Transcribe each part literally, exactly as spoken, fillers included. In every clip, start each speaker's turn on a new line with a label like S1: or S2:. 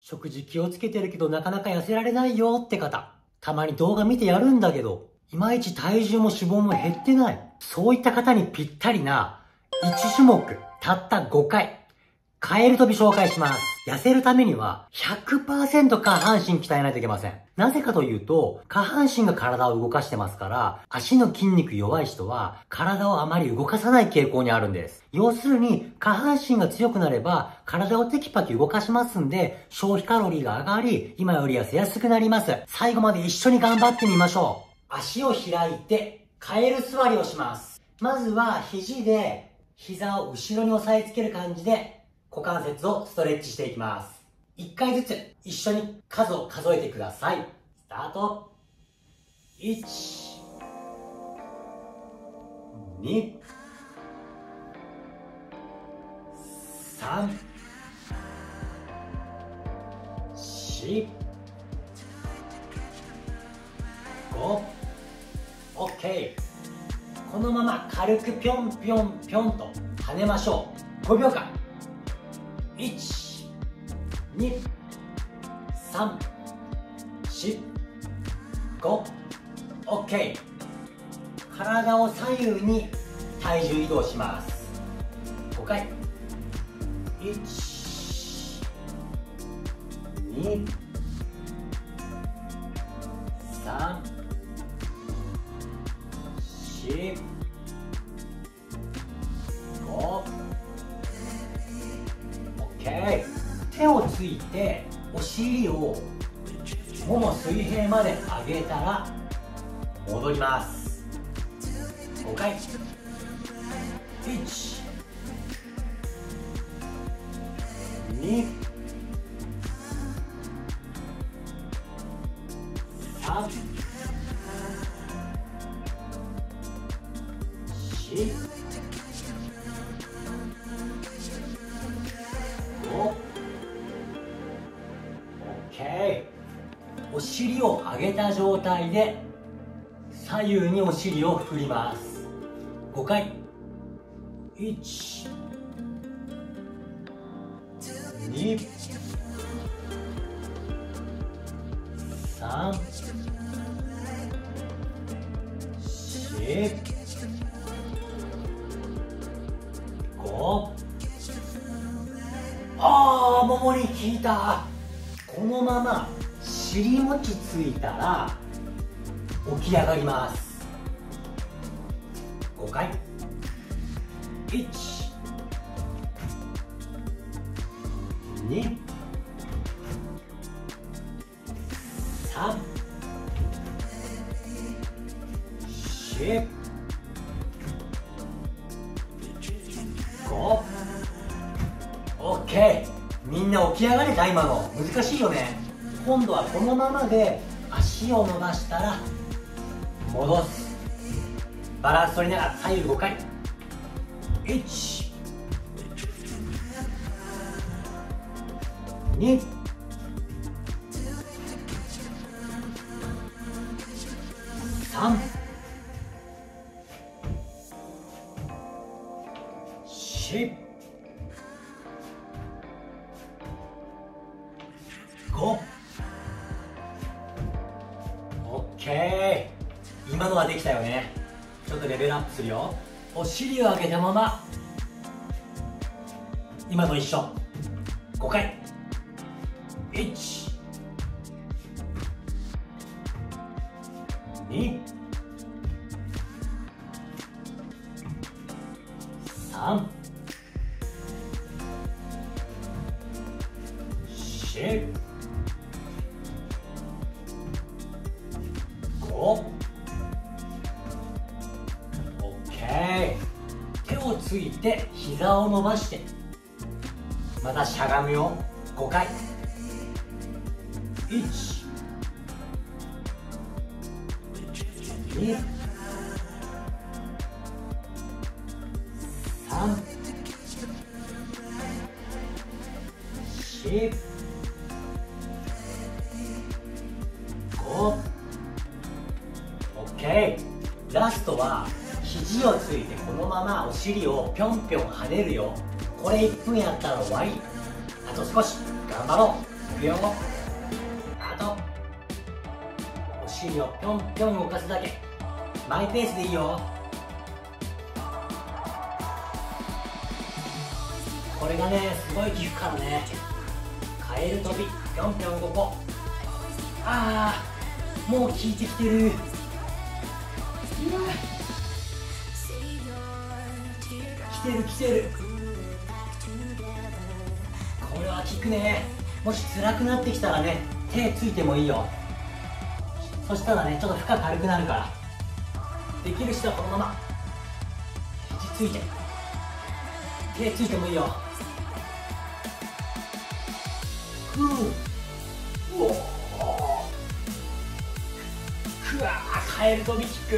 S1: 食事気をつけてるけどなかなか痩せられないよって方、たまに動画見てやるんだけど、いまいち体重も脂肪も減ってない。そういった方にぴったりないち種目、たったごかい、カエル跳び紹介します。痩せるためには ひゃくパーセント 下半身鍛えないといけません。なぜかというと、下半身が体を動かしてますから、足の筋肉弱い人は体をあまり動かさない傾向にあるんです。要するに、下半身が強くなれば体をテキパキ動かしますんで、消費カロリーが上がり、今より痩せやすくなります。最後まで一緒に頑張ってみましょう。足を開いて、カエル座りをします。まずは肘で膝を後ろに押さえつける感じで股関節をストレッチしていきます。いっかいずつ一緒に数を数えてください。スタート。いち、に、さん、し、ご、オッケー。このまま軽くぴょんぴょんぴょんと跳ねましょう。ごびょうかん。いち、に、さん、し、ご、オッケー。体を左右に体重移動します。ごかい。いち、に、さん、し、ご、オッケー。手をついてお尻をもも水平まで上げたら戻ります。ごかい。いち、に、さん、し、ご、オッケー。お尻を上げた状態で左右にお尻を振ります。ごかい。いち、に、さん、し、ご。あー、ももに効いた。このまま尻餅ついたら起き上がります。ごかい。いち、に、さん、し、ご。オッケー。みんな起き上がれた。今の難しいよね。今度はこのままで足を伸ばしたら戻す。バランス取りながら左右ごかい。いち、に、さん、し、ご。オッケー。今のはできたよね。ちょっとレベルアップするよ。お尻を上げたまま今の一緒。ごかい。いち、に、さん、し、ご。オッケー。手をついて膝を伸ばしてまたしゃがむよ。ごかい。いち、に、さん、し、ご。オッケー。ラストは肘をついてこのままお尻をぴょんぴょん跳ねるよ。これいっぷんやったら終わり。あと少し頑張ろう。 くよ。あとお尻をぴょんぴょん動かすだけ。マイペースでいいよ。これがねすごい効くからね。カエル飛びぴょんぴょん動こう。ああもう効いてきてる。来てる来てる。これは効くね。もし辛くなってきたらね手ついてもいいよ。そしたらねちょっと負荷軽くなるから、できる人はこのまま肘ついて手ついてもいいよ。ううおくわーカエル飛び効く。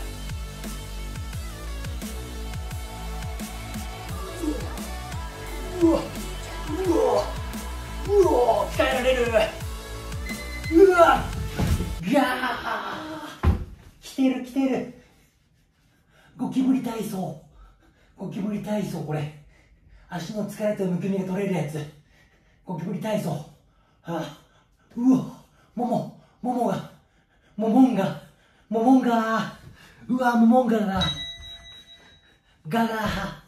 S1: うわうわうわ鍛えられる。うわガー来てる来てる。ゴキブリ体操ゴキブリ体操。これ足の疲れとむくみが取れるやつ。ゴキブリ体操。はあ、うわももももがももんがももんがうわももんがががが